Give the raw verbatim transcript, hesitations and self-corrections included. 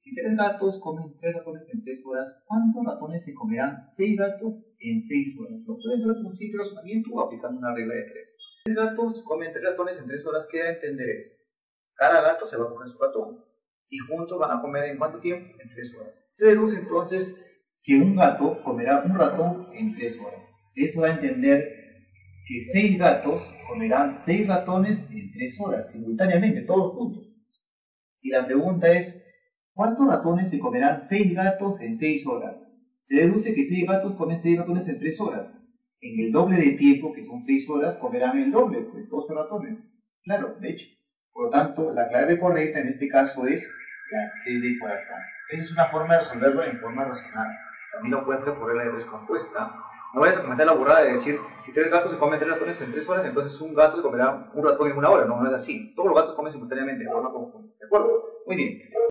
Si tres gatos comen tres ratones en tres horas, ¿cuántos ratones se comerán seis gatos en seis horas? Lo puedes ver con un simple razonamiento o aplicando una regla de tres. Tres gatos comen tres ratones en tres horas, ¿qué da a entender eso? Cada gato se va a coger su ratón y juntos van a comer ¿en cuánto tiempo? En tres horas. Se deduce entonces que un gato comerá un ratón en tres horas. Eso da a entender que seis gatos comerán seis ratones en tres horas, simultáneamente, todos juntos. Y la pregunta es, ¿cuántos ratones se comerán seis gatos en seis horas? Se deduce que seis gatos comen seis ratones en tres horas. En el doble de tiempo, que son seis horas, comerán el doble, pues doce ratones. Claro, de hecho. Por lo tanto, la clave correcta en este caso es la C de corazón. Esa es una forma de resolverlo en forma razonada. También lo puedes hacer por regla de tres compuesta. No vayas a cometer la burrada de decir, si tres gatos se comen tres ratones en tres horas, entonces un gato se comerá un ratón en una hora. No, no es así. Todos los gatos comen simultáneamente, de forma conjunta. ¿De acuerdo? Muy bien.